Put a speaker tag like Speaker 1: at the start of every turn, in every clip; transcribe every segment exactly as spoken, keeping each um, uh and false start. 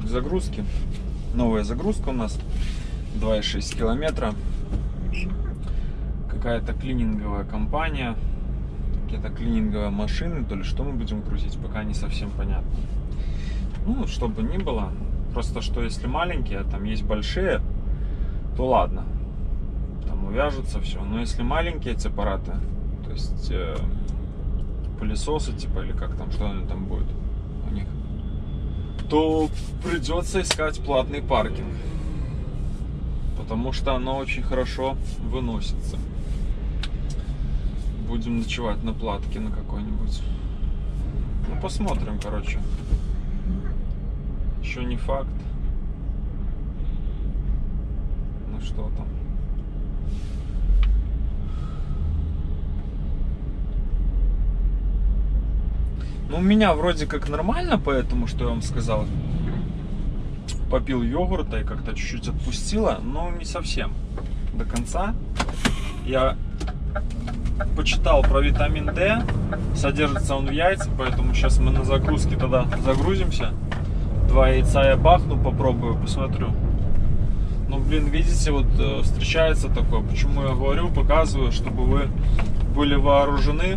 Speaker 1: загрузки. Новая загрузка у нас два и шесть километра. Какая-то клининговая компания, какие-то клининговые машины, то ли что мы будем грузить, пока не совсем понятно. Ну, чтобы ни было, просто что если маленькие, а там есть большие, то ладно, там увяжутся все. Но если маленькие эти аппараты, то есть э, пылесосы типа, или как там, что они там будет у них, то придется искать платный паркинг, потому что оно очень хорошо выносится. Будем ночевать на платке на какой-нибудь. Ну, посмотрим, короче. Еще не факт. Ну, что там. Ну, у меня вроде как нормально, поэтому, что я вам сказал. Попил йогурта и как-то чуть-чуть отпустило, но не совсем до конца. Я почитал про витамин D, содержится он в яйцах, поэтому сейчас мы на загрузке тогда загрузимся. Два яйца я бахну, попробую, посмотрю. Ну, блин, видите, вот э, встречается такое, почему я говорю, показываю, чтобы вы были вооружены.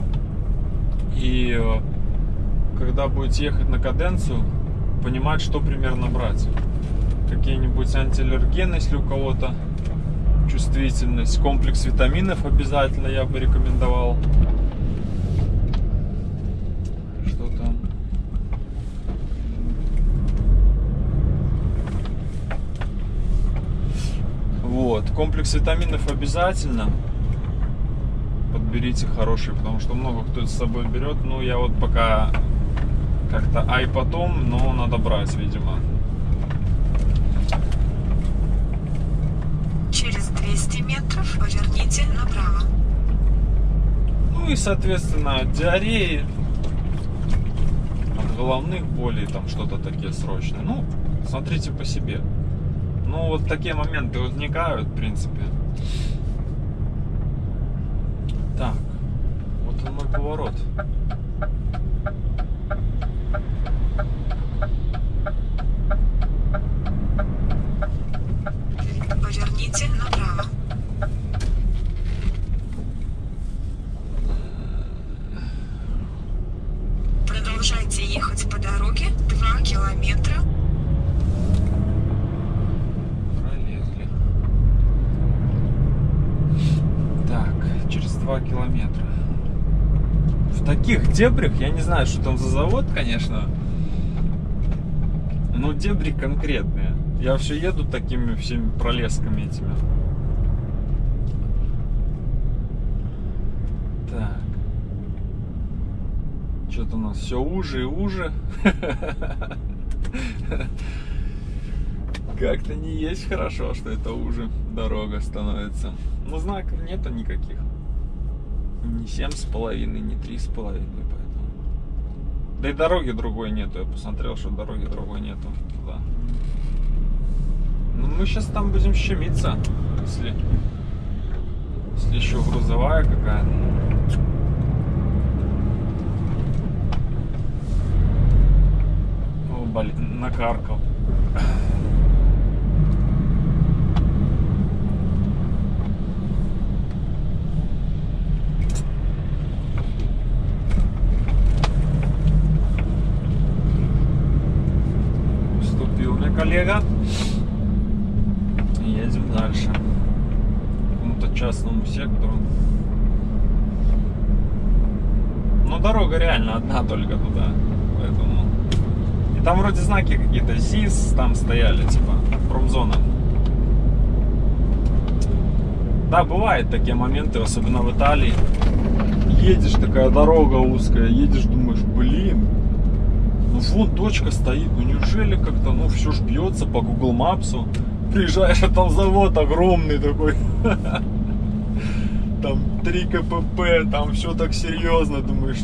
Speaker 1: И э, когда будете ехать на каденцию, понимать, что примерно брать. Какие-нибудь антиаллергены, если у кого-то чувствительность. Комплекс витаминов обязательно я бы рекомендовал. Что там? Вот, комплекс витаминов обязательно. Подберите хороший, потому что много кто с собой берет. Ну, я вот пока как-то ай потом, но надо брать, видимо.
Speaker 2: Через двести метров поверните направо.
Speaker 1: Ну и, соответственно, от диареи, от головных болей, там что-то такие срочные. Ну, смотрите по себе. Ну, вот такие моменты возникают, в принципе. Так, вот он мой поворот.
Speaker 2: Поверните направо. Продолжайте ехать по дороге два километра.
Speaker 1: Пролезли. Так, через два километра. В таких дебрях, я не знаю, что там за завод, конечно, но дебри конкретные. Я все еду такими всеми пролесками этими. Так. Что-то у нас все уже и уже. Как-то не есть хорошо, что это уже дорога становится. Но знаков нету никаких. Ни семь с половиной, ни три с половиной, поэтому. Да и дороги другой нету. Я посмотрел, что дороги другой нету туда. Ну, мы сейчас там будем щемиться, если, если еще грузовая какая-то. О, блин, накаркал. Уступил мне коллега. Едем дальше. Какому-то частному сектору. Но дорога реально одна только туда. Поэтому. И там вроде знаки какие-то ЗИС там стояли, типа промзона. Да, бывают такие моменты, особенно в Италии. Едешь, такая дорога узкая, едешь, думаешь, блин, ну вон точка стоит, ну неужели как-то, ну все ж бьется по Google Maps. Приезжаешь, а там завод огромный такой. Там три ка пэ пэ, там все так серьезно, думаешь.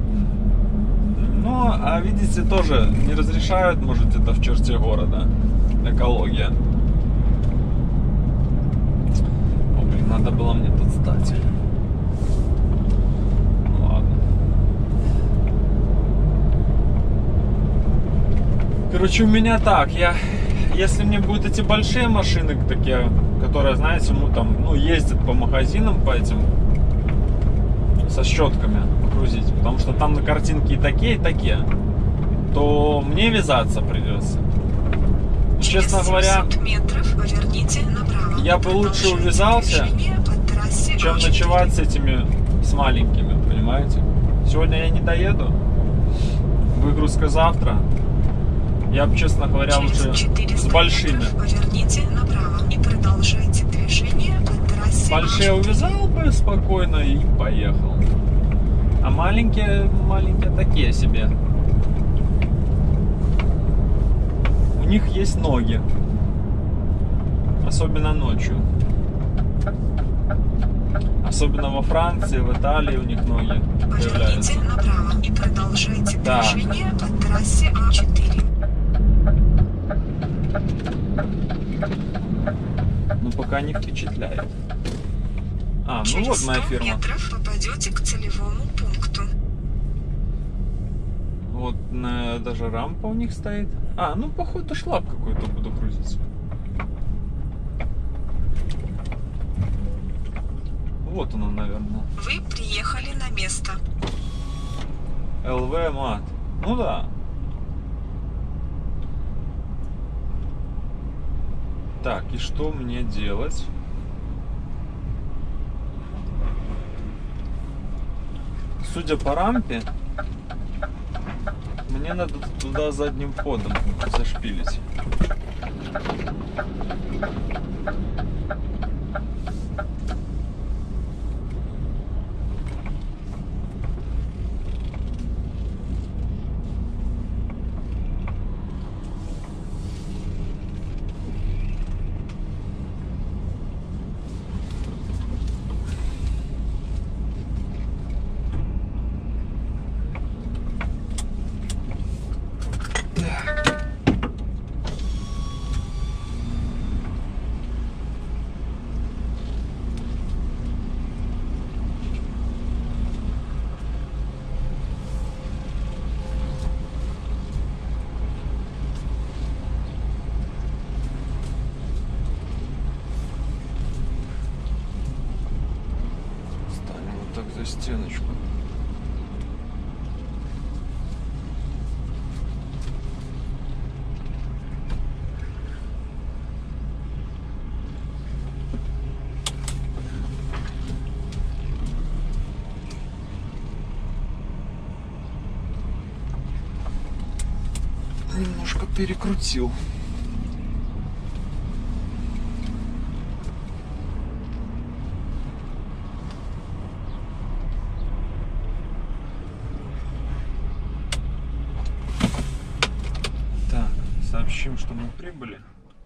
Speaker 1: Ну, а видите, тоже не разрешают, может, это в черте города. Экология. О, блин, надо было мне тут стать. Ну, ладно. Короче, у меня так, я, если мне будут эти большие машины такие, которые, знаете, ну там, ну ездят по магазинам, по этим, со щетками грузить, потому что там на картинке и такие, и такие, то мне вязаться придется. Честно говоря,
Speaker 2: метров поверните направо.
Speaker 1: я бы лучше увязался, чем ночевать с этими, с маленькими, понимаете? Сегодня я не доеду, выгрузка завтра. Я бы, честно говоря, лучше с большими.
Speaker 2: Поверните направо и продолжайте движение по трассе.
Speaker 1: Большие увязал бы спокойно и поехал. А маленькие, маленькие такие себе. У них есть ноги. Особенно ночью. Особенно во Франции, в Италии у них ноги появляются.
Speaker 2: Поверните направо и продолжайте
Speaker 1: Да.
Speaker 2: движение по трассе А четыре.
Speaker 1: Но пока не впечатляет. А, ну
Speaker 2: Через
Speaker 1: вот моя
Speaker 2: сто
Speaker 1: фирма.
Speaker 2: метров попадете к целевому пункту.
Speaker 1: Вот на, даже рампа у них стоит. А, ну походу шлап какой-то буду грузить. Вот он, наверное.
Speaker 2: Вы приехали на место.
Speaker 1: эл ви мат. Ну да. Так, и что мне делать? Судя по рампе, мне надо туда задним ходом зашпилить. Станем вот так за стеночку. Немножко перекрутил. Так, сообщим, что мы прибыли.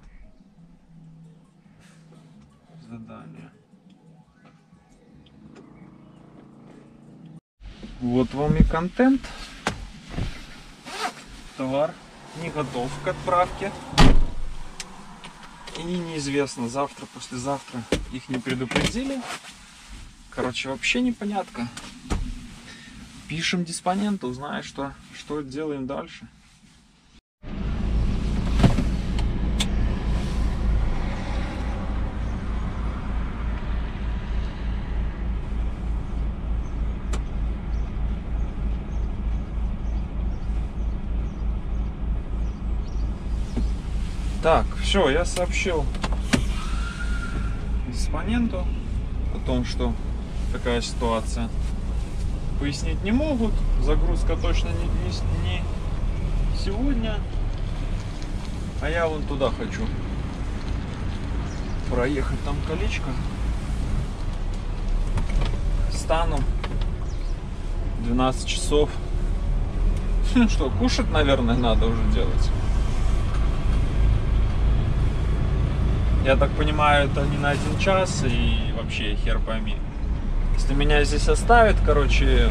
Speaker 1: Задание. Вот вам и контент. Товар не готов к отправке. И неизвестно, завтра, послезавтра их не предупредили. Короче, вообще непонятно. Пишем диспоненту, узнаем, что, что делаем дальше. Так, все, я сообщил диспоненту о том, что такая ситуация. Пояснить не могут, загрузка точно не, не, не сегодня, а я вон туда хочу проехать, там колечко. Стану двенадцать часов. Ну что, кушать, наверное, надо уже делать. Я так понимаю, это не на один час и вообще хер пойми. Если меня здесь оставят, короче,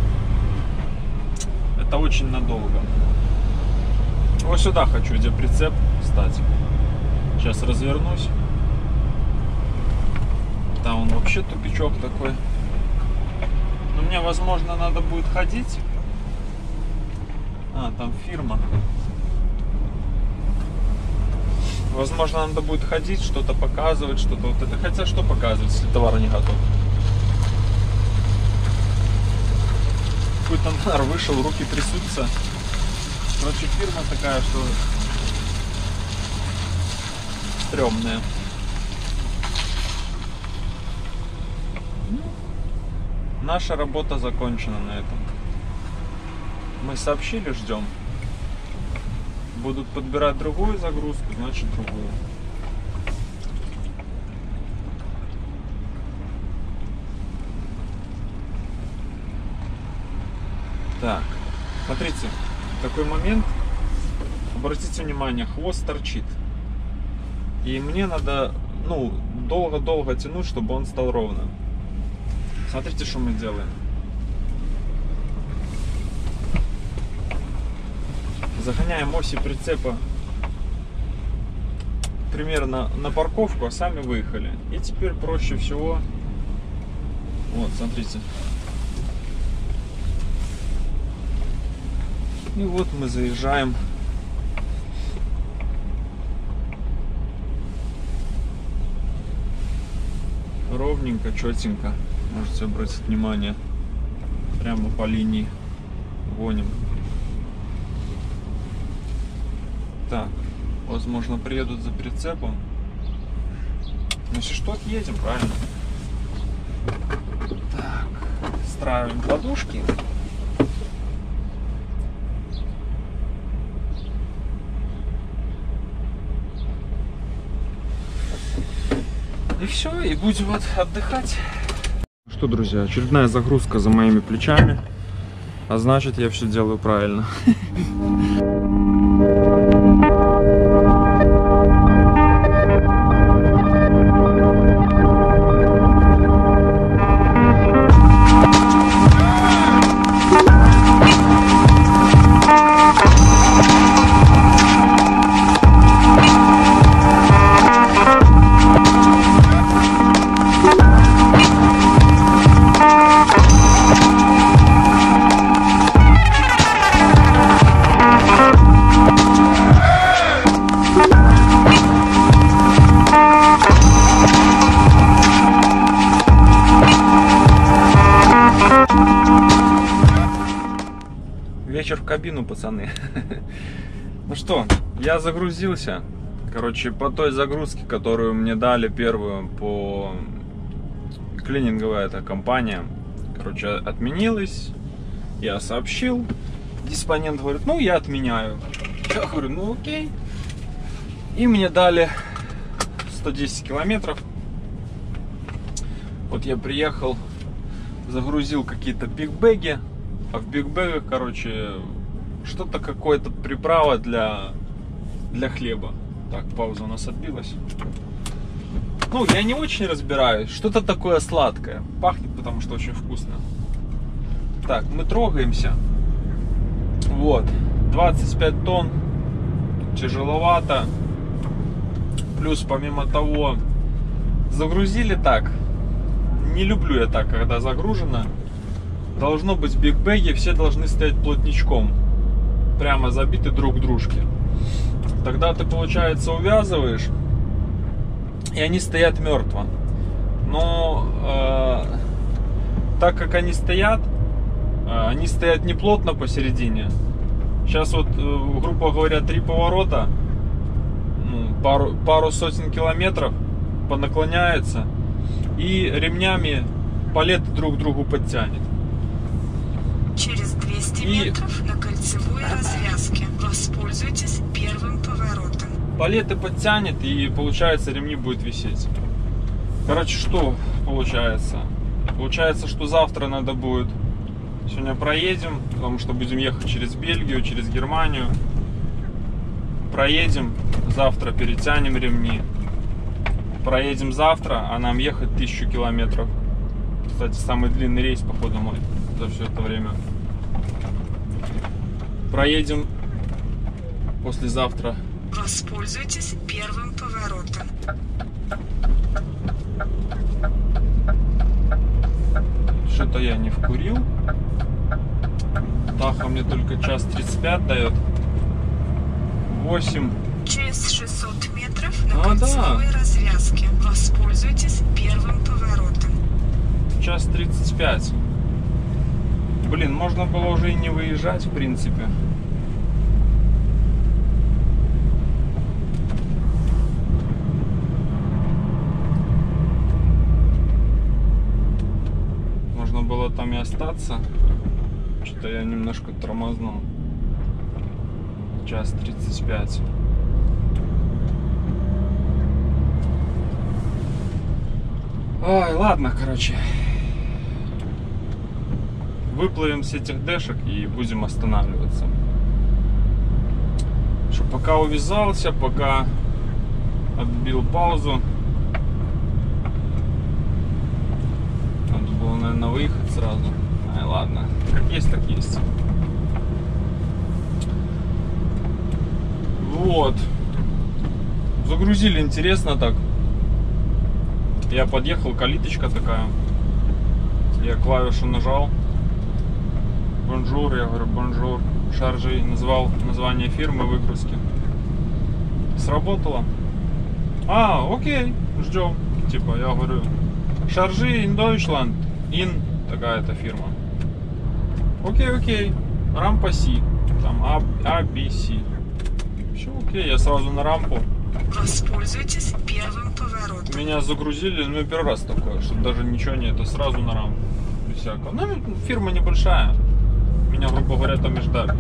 Speaker 1: это очень надолго. Вот сюда хочу, где прицеп, кстати. Сейчас развернусь. Там он вообще тупичок такой. Но мне, возможно, надо будет ходить. А, там фирма. Возможно, надо будет ходить, что-то показывать, что-то вот это. Хотя что показывать, если товар не готов? Какой-то нар вышел, руки трясутся. Короче, фирма такая, что стрёмная. Наша работа закончена на этом. Мы сообщили, ждем. Будут подбирать другую загрузку, значит другую. Так, смотрите, такой момент. Обратите внимание, хвост торчит. И мне надо, ну, долго-долго тянуть, чтобы он стал ровным. Смотрите, что мы делаем. Загоняем оси прицепа примерно на парковку, а сами выехали. И теперь проще всего. Вот, смотрите. И вот мы заезжаем. Ровненько, четенько. Можете обратить внимание. Прямо по линии гоним. Так, возможно, приедут за прицепом. Ну, если что, отъедем, правильно? Так, встраиваем подушки. И все, и будем вот отдыхать. Что, друзья, очередная загрузка за моими плечами. А значит, я все делаю правильно. Вечер в кабину, пацаны. Ну что, я загрузился. Короче, по той загрузке, которую мне дали первую по клининговая эта компания, короче, отменилась. Я сообщил. Диспонент говорит, ну я отменяю. Я говорю, ну окей. И мне дали сто десять километров. Вот я приехал, загрузил какие-то бигбэги. А в бигбэгах, короче, что-то какое-то приправа для, для хлеба. Так, пауза у нас отбилась. Ну, я не очень разбираюсь. Что-то такое сладкое. Пахнет, потому что очень вкусно. Так, мы трогаемся. Вот. двадцать пять тонн. Тяжеловато. Плюс, помимо того, загрузили так. Не люблю я так, когда загружено. Должно быть бигбэги, все должны стоять плотничком. Прямо забиты друг к дружке. Тогда ты, получается, увязываешь, и они стоят мертво. Но э, так как они стоят, э, они стоят не плотно посередине. Сейчас вот, э, грубо говоря, три поворота, ну, пару, пару сотен километров, понаклоняется, и ремнями палеты друг к другу подтянет.
Speaker 2: Через двести
Speaker 1: И...
Speaker 2: метров на кольцевой развязке. Воспользуйтесь первым поворотом.
Speaker 1: Палеты подтянет, и получается ремни будет висеть. Короче, что получается? Получается, что завтра надо будет... Сегодня проедем, потому что будем ехать через Бельгию, через Германию. Проедем, завтра перетянем ремни. Проедем завтра, а нам ехать тысячу километров. Кстати, самый длинный рейс, походу, мой за все это время. Проедем послезавтра.
Speaker 2: Воспользуйтесь первым поворотом.
Speaker 1: Что-то я не вкурил. Таха мне только час тридцать пять дает. восемь
Speaker 2: Через шестьсот метров на
Speaker 1: А,
Speaker 2: кольцевой
Speaker 1: да.
Speaker 2: развязке воспользуйтесь первым поворотом.
Speaker 1: Час тридцать пять. Блин, можно было уже и не выезжать, в принципе. Можно было там и остаться. Что-то я немножко тормознул. Час тридцать пять. Ой, ладно, короче. Выплывем с этих дэшек и будем останавливаться. Что пока увязался, пока отбил паузу. Надо было, наверное, выехать сразу. Ай, ладно. Как есть, так есть. Вот. Загрузили интересно так. Я подъехал, калиточка такая. Я клавишу нажал. Бонжур, я говорю, бонжур. Шаржи, назвал название фирмы выгрузки. Сработало. А, окей, ждем. Типа, я говорю, Шаржи in Deutschland. In такая-то фирма. Окей, окей. Рампа Си. Там А, Б, С. Все окей, я сразу на рампу.
Speaker 2: Воспользуйтесь первым поворотом.
Speaker 1: Меня загрузили, ну первый раз такое, что даже ничего не, это сразу на рампу. Без всякого. Ну, фирма небольшая. Меня, грубо говоря, там и ждали.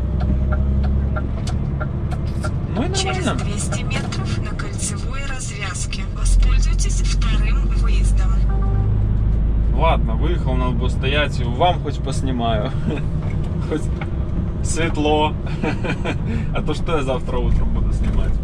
Speaker 1: Ну и
Speaker 2: Через
Speaker 1: нормально.
Speaker 2: двести метров на кольцевой развязке воспользуйтесь вторым выездом.
Speaker 1: Ладно, выехал, надо было стоять, и вам хоть поснимаю. Хоть светло. А то что я завтра утром буду снимать?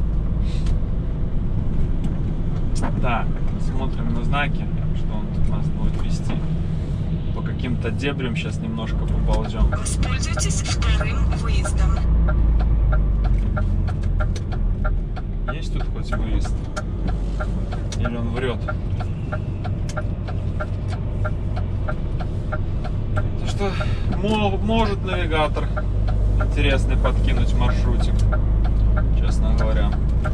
Speaker 1: Так, смотрим на знаки, что он тут нас будет вести. По каким-то дебрям сейчас немножко поползем.
Speaker 2: Воспользуйтесь вторым выездом.
Speaker 1: Есть тут хоть выезд? Или он врет? То что мо- может навигатор интересный подкинуть маршрутик, честно говоря.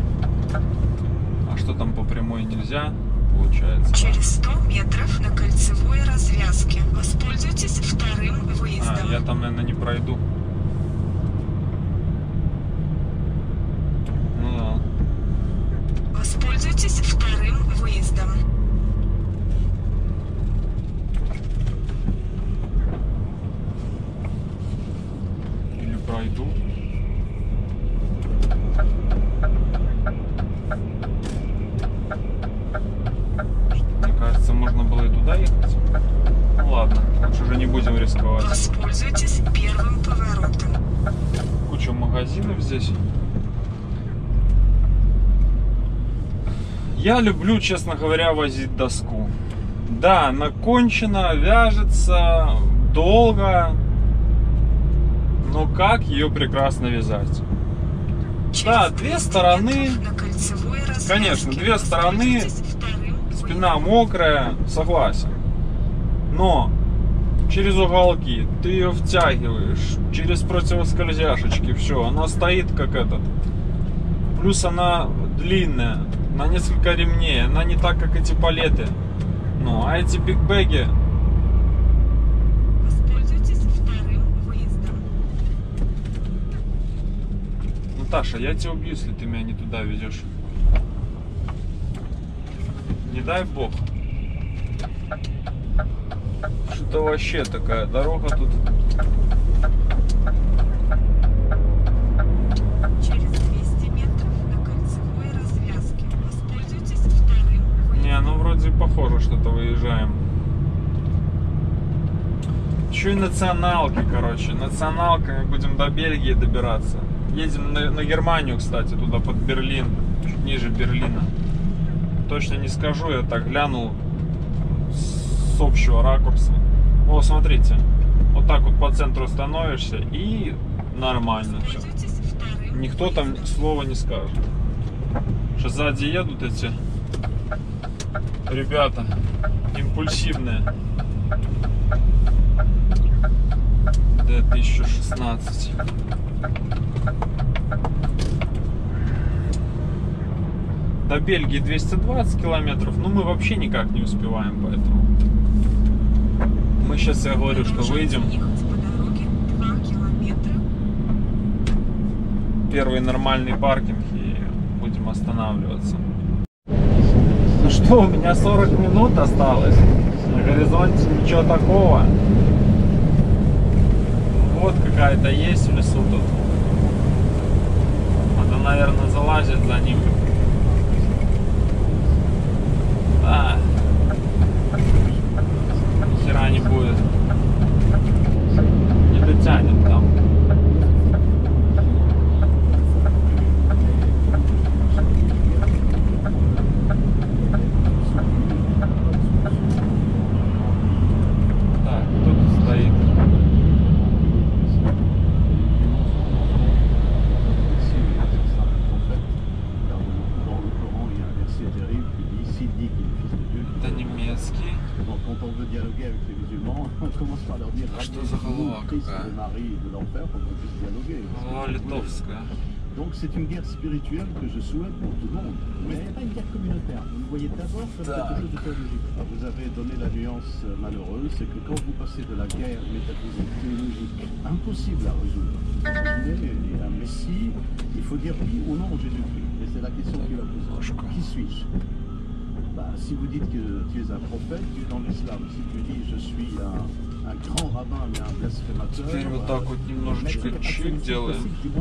Speaker 1: А что там по прямой нельзя, получается?
Speaker 2: Через сто метров на кольцевой развязке воспользуйтесь вторым выездом.
Speaker 1: А, я там, наверное, не пройду. Ну да.
Speaker 2: Воспользуйтесь вторым выездом.
Speaker 1: Или пройду. Мне кажется, можно было и туда ехать. Ну ладно, лучше уже не будем рисковать.
Speaker 2: Воспользуйтесь первым поворотом.
Speaker 1: Куча магазинов здесь. Я люблю, честно говоря, возить доску. Да, она кончена, вяжется долго. Но как ее прекрасно вязать?
Speaker 2: Через
Speaker 1: Да, две
Speaker 2: двести
Speaker 1: стороны.
Speaker 2: метров на кольцевой развязке
Speaker 1: Конечно, две стороны.
Speaker 2: воспользуйтесь вторым
Speaker 1: Спина мокрая, согласен. Но через уголки ты ее втягиваешь, через противоскользяшечки, все, она стоит как этот. Плюс она длинная, на несколько ремней, она не так, как эти палеты. Ну, а эти бигбеги,
Speaker 2: Воспользуйтесь вторым выездом.
Speaker 1: Наташа, я тебя убью, если ты меня не туда везешь. Не дай бог. Что-то вообще такая дорога тут.
Speaker 2: Через двести метров на кольцевой развязке воспользуйтесь вторым выездом.
Speaker 1: Не, ну вроде похоже, что-то выезжаем. Еще и националки, короче. Националками будем до Бельгии добираться. Едем на, на Германию, кстати, туда под Берлин. Чуть ниже Берлина. Точно не скажу, я так глянул с общего ракурса. О, смотрите. Вот так вот по центру становишься и нормально все.
Speaker 2: Воспользуйтесь вторым
Speaker 1: Никто там
Speaker 2: выездом.
Speaker 1: слова не скажет. Что сзади едут эти ребята импульсивные. Д тысяча шестнадцать. До Бельгии двести двадцать километров, но мы вообще никак не успеваем, поэтому мы сейчас, я говорю, что выйдем.
Speaker 2: Ехать по дороге два километра.
Speaker 1: Первый нормальный паркинг и будем останавливаться. Ну что, у меня сорок минут осталось. На горизонте ничего такого. Вот какая-то есть в лесу тут. Надо, наверное, залазить за ним. Да. Ни хера не будет. Не дотянем там. Так, кто-то стоит. Это немецкий. Что за голова какая? Голова литовская.
Speaker 3: Donc c'est une guerre spirituelle que je souhaite pour tout le monde. Mais ce n'est pas une guerre communautaire. Vous le voyez d'abord comme quelque chose de théologique. Vous avez donné la nuance malheureuse, c'est que quand vous passez de la guerre métaphysique, théologique, impossible à résoudre. Il y a un Messie, il faut dire oui ou non Jésus-Christ. Et c'est la question qu'il va poser. Qui suis-je? Bah, si vous dites que tu es un prophète, tu es dans l'islam. Si tu dis je suis un, un grand rabbin mais un blasphémateur,
Speaker 1: Теперь вот так вот немножечко чик делаем.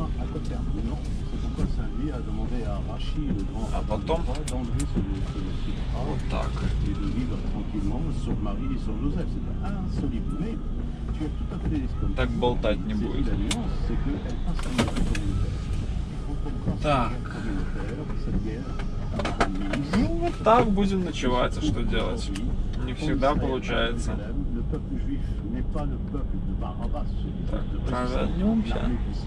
Speaker 1: А потом вот так. Так болтать не будет. Так. Ну вот так будем ночевать, а что делать? Не всегда получается. Так, провернемся.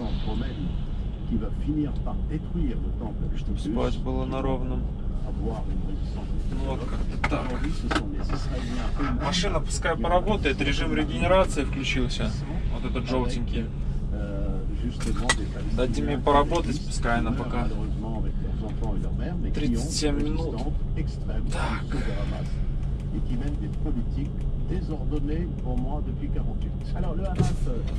Speaker 1: Чтобы спать было на ровном. Ну вот как-то так. Машина пускай поработает, режим регенерации включился. Вот этот желтенький. Дадим ей поработать, пускай она пока. тридцать семь минут. Так.
Speaker 3: Et qui mène des politiques désordonnées pour moi depuis quarante-huit. Alors le Hamas